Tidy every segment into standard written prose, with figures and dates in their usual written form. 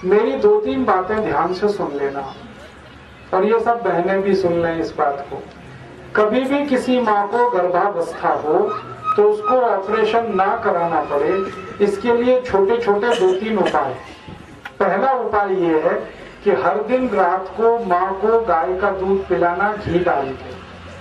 मेरी 2-3 बातें ध्यान से सुन लेना, और ये सब बहनें भी सुन लें इस बात को। कभी भी किसी माँ को गर्भावस्था हो तो उसको ऑपरेशन ना कराना पड़े, इसके लिए छोटे छोटे 2-3 उपाय। पहला उपाय ये है कि हर दिन रात को माँ को गाय का दूध पिलाना, घी डाल के।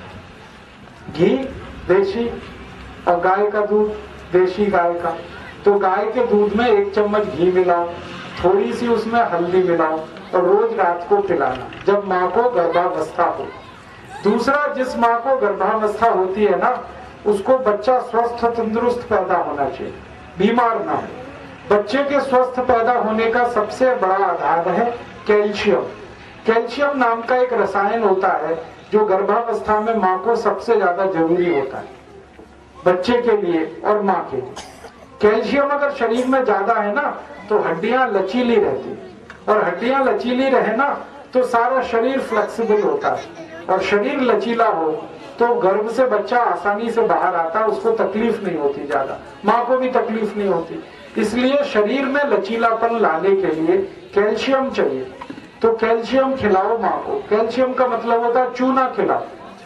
घी देशी और गाय का दूध देशी गाय का, तो गाय के दूध में 1 चम्मच घी मिलाओ, थोड़ी सी उसमें हल्दी मिलाओ और रोज रात को पिलाना जब माँ को गर्भावस्था हो। दूसरा, जिस माँ को गर्भावस्था होती है ना, उसको बच्चा स्वस्थ तंदुरुस्त पैदा होना चाहिए, बीमार ना हो। बच्चे के स्वस्थ पैदा होने का सबसे बड़ा आधार है कैल्शियम। कैल्शियम नाम का एक रसायन होता है जो गर्भावस्था में माँ को सबसे ज्यादा जरूरी होता है, बच्चे के लिए और माँ के लिए। कैल्शियम अगर शरीर में ज्यादा है ना तो हड्डियां लचीली रहती, और हड्डियां लचीली रहे ना तो सारा शरीर फ्लेक्सिबल होता है, और शरीर लचीला हो तो गर्भ से बच्चा आसानी से बाहर आता, उसको तकलीफ नहीं होती ज्यादा, माँ को भी तकलीफ नहीं होती। इसलिए शरीर में लचीलापन लाने के लिए कैल्शियम चाहिए, तो कैल्शियम खिलाओ माँ को। कैल्शियम का मतलब होता है चूना खिलाओ।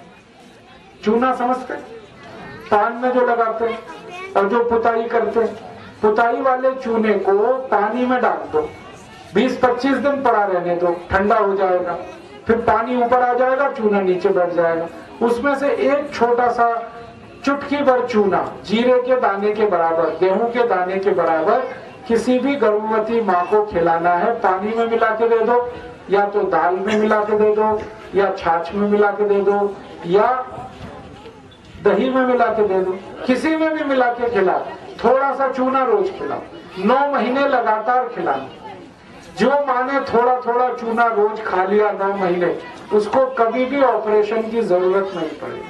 चूना समझते, पान में जो लगाते हैं और जो पुताई करते हैं, पुताई वाले चूने को पानी में डाल दो, 20-25 दिन पड़ा रहने दो, ठंडा हो जाएगा, फिर पानी ऊपर आ जाएगा, चूना नीचे बैठ जाएगा। उसमें से एक छोटा सा चुटकी भर चूना, जीरे के दाने के बराबर, गेहूं के दाने के बराबर, किसी भी गर्भवती माँ को खिलाना है। पानी में मिला के दे दो, या तो दाल में मिला के दे दो, या छाछ में मिला के दे दो, या दही में मिला के दे दो, किसी में भी मिला के खिलाओ। थोड़ा सा चूना रोज खिलाओ, 9 महीने लगातार खिलाना। जो माँ ने थोड़ा थोड़ा चूना रोज खा लिया 9 महीने, उसको कभी भी ऑपरेशन की जरूरत नहीं पड़ेगी।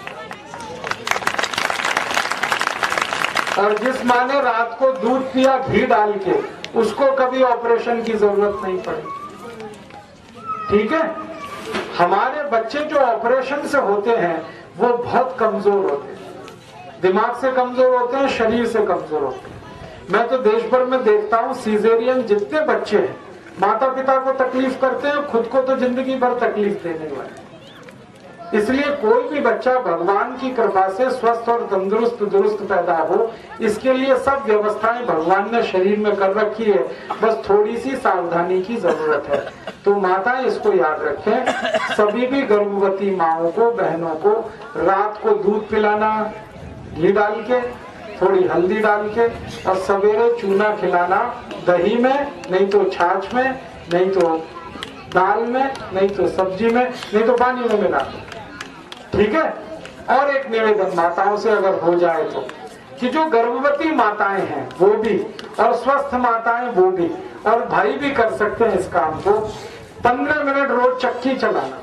और जिस माँ ने रात को दूध पिया घी डाल के, उसको कभी ऑपरेशन की जरूरत नहीं पड़ेगी। ठीक है। हमारे बच्चे जो ऑपरेशन से होते हैं वो बहुत कमजोर होते हैं, दिमाग से कमजोर होते हैं, शरीर से कमजोर होते हैं। मैं तो देश भर में देखता हूँ, सीजेरियन जितने बच्चे हैं माता पिता को तकलीफ करते हैं, खुद को तो जिंदगी भर तकलीफ देने वाले। इसलिए कोई भी बच्चा भगवान की कृपा से स्वस्थ और तंदुरुस्त दुरुस्त पैदा हो, इसके लिए सब व्यवस्थाएं भगवान ने शरीर में कर रखी है, बस थोड़ी सी सावधानी की जरूरत है। तो माताएं इसको याद रखें, सभी भी गर्भवती माओं को, बहनों को रात को दूध पिलाना, घी डाल के, थोड़ी हल्दी डाल के, और सवेरे चूना खिलाना, दही में, नहीं तो छाछ में, नहीं तो दाल में, नहीं तो सब्जी में, नहीं तो पानी में मिला। ठीक है। और एक निवेदन माताओं से अगर हो जाए तो, कि जो गर्भवती माताएं हैं वो भी, और स्वस्थ माताएं वो भी, और भाई भी कर सकते हैं इस काम को, 15 मिनट रोज चक्की चलाना।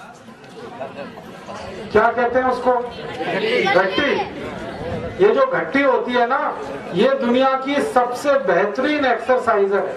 क्या कहते हैं उसको? घट्टी। ये जो घट्टी होती है ना, ये दुनिया की सबसे बेहतरीन एक्सरसाइज है।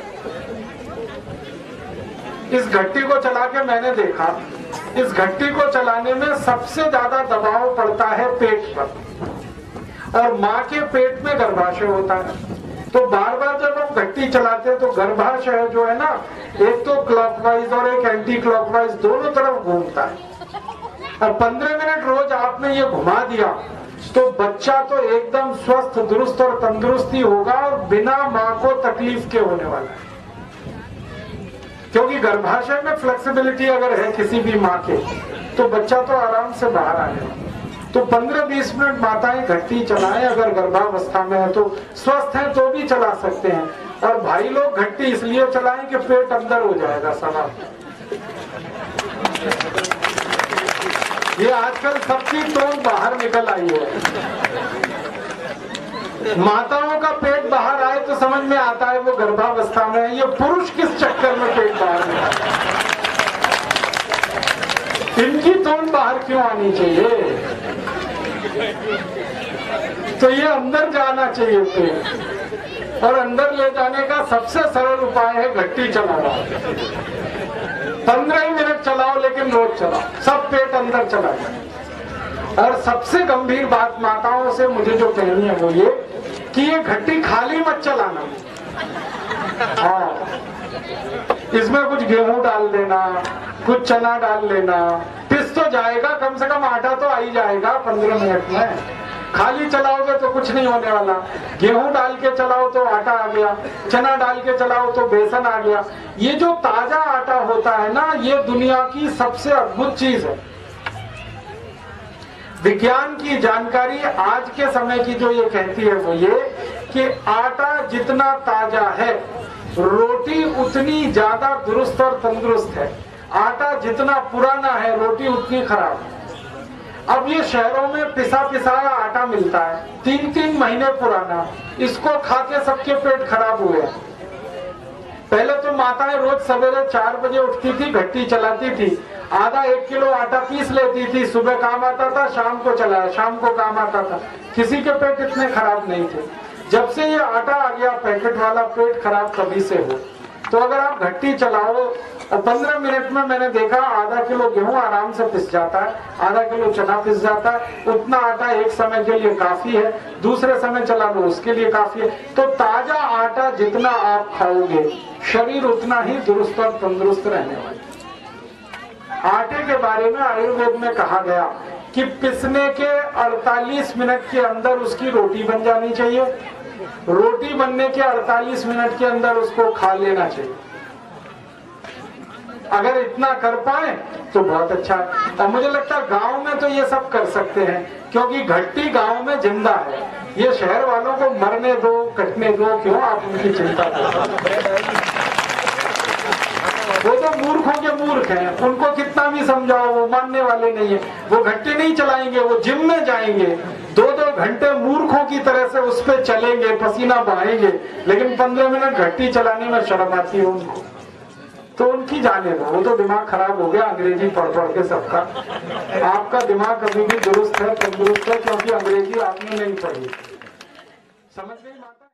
इस घट्टी को चला के मैंने देखा, इस घट्टी को चलाने में सबसे ज्यादा दबाव पड़ता है पेट पर, और माँ के पेट में गर्भाशय होता है। तो बार बार जब हम घट्टी चलाते हैं तो गर्भाशय जो है ना, एक तो क्लॉकवाइज और एक एंटी क्लॉकवाइज दोनों तरफ घूमता है। और 15 मिनट रोज आपने ये घुमा दिया तो बच्चा तो एकदम स्वस्थ दुरुस्त और तंदुरुस्ती होगा, और बिना माँ को तकलीफ के होने वाला है। क्योंकि गर्भाशय में फ्लेक्सिबिलिटी अगर है किसी भी माँ के, तो बच्चा तो आराम से बाहर आएगा। तो 15-20 मिनट माताएं घट्टी चलाएं, अगर गर्भावस्था में है तो, स्वस्थ है तो भी चला सकते हैं। और भाई लोग घट्टी इसलिए चलाएं कि पेट अंदर हो जाएगा सवाल। ये आजकल सबकी टोन बाहर निकल आई है। माताओं का पेट बाहर आए तो समझ में आता है वो गर्भावस्था में है। ये पुरुष किस चक्कर में पेट बाहर निकाले, इनकी टोन बाहर क्यों आनी चाहिए? तो ये अंदर जाना चाहिए पेट, और अंदर ले जाने का सबसे सरल उपाय है घट्टी चलाना। 15 मिनट चलाओ, लेकिन रोज चलाओ, सब पेट अंदर चला जाए। और सबसे गंभीर बात माताओं से मुझे जो कहनी है वो ये कि ये घट्टी खाली मत चलाना। हाँ, इसमें कुछ गेहूं डाल देना, कुछ चना डाल लेना, पिस तो जाएगा, कम से कम आटा तो आ ही जाएगा 15 मिनट में। खाली चलाओगे तो कुछ नहीं होने वाला। गेहूं डाल के चलाओ तो आटा आ गया, चना डाल के चलाओ तो बेसन आ गया। ये जो ताजा आटा होता है ना, ये दुनिया की सबसे अद्भुत चीज है। विज्ञान की जानकारी आज के समय की जो ये कहती है वो ये कि आटा जितना ताजा है, रोटी उतनी ज्यादा दुरुस्त और तंदुरुस्त है। आटा जितना पुराना है, रोटी उतनी खराब है। अब ये शहरों में पिसा पिसाया आटा मिलता है, 3-3 महीने पुराना, इसको खा के सबके पेट खराब हुए। पहले तो माताएं रोज सवेरे 4 बजे उठती थी, घट्टी चलाती थी, आधा 1 किलो आटा पीस लेती थी, सुबह काम आता था, शाम को चलाया, शाम को काम आता था, किसी के पेट इतने खराब नहीं थे। जब से ये आटा आ गया पैकेट वाला, पेट खराब कभी से हो। तो अगर आप घट्टी चलाओ और 15 मिनट में मैंने देखा आधा किलो गेहूं आराम से पिस जाता है, आधा किलो चना पिस जाता है। उतना आटा एक समय के लिए काफी है, दूसरे समय चला लो उसके लिए काफी है। तो ताजा आटा जितना आप खाओगे, शरीर उतना ही दुरुस्त और तंदुरुस्त रहने वाला। आटे के बारे में आयुर्वेद में कहा गया कि पिसने के 48 मिनट के अंदर उसकी रोटी बन जानी चाहिए, रोटी बनने के 48 मिनट के अंदर उसको खा लेना चाहिए। अगर इतना कर पाए तो बहुत अच्छा है। और मुझे लगता है गांव में तो ये सब कर सकते हैं, क्योंकि घट्टी गांव में जिंदा है। ये शहर वालों को मरने दो, कटने दो, क्यों आप उनकी चिंता करो। वो तो मूर्खों के मूर्ख हैं, उनको कितना भी समझाओ वो मानने वाले नहीं है। वो घट्टी नहीं चलाएंगे, वो जिम में जाएंगे, 2-2 घंटे मूर्खों की तरह से उस पर चलेंगे, पसीना बहाएंगे, लेकिन 15 मिनट घट्टी चलाने में शर्म आती है उनको। तो उनकी जाने दो, वो तो दिमाग खराब हो गया अंग्रेजी पढ़ पढ़ के सबका। आपका दिमाग कभी भी दुरुस्त है, तंदुरुस्त है, क्योंकि अंग्रेजी आपने नहीं पढ़ी। समझ गई माता?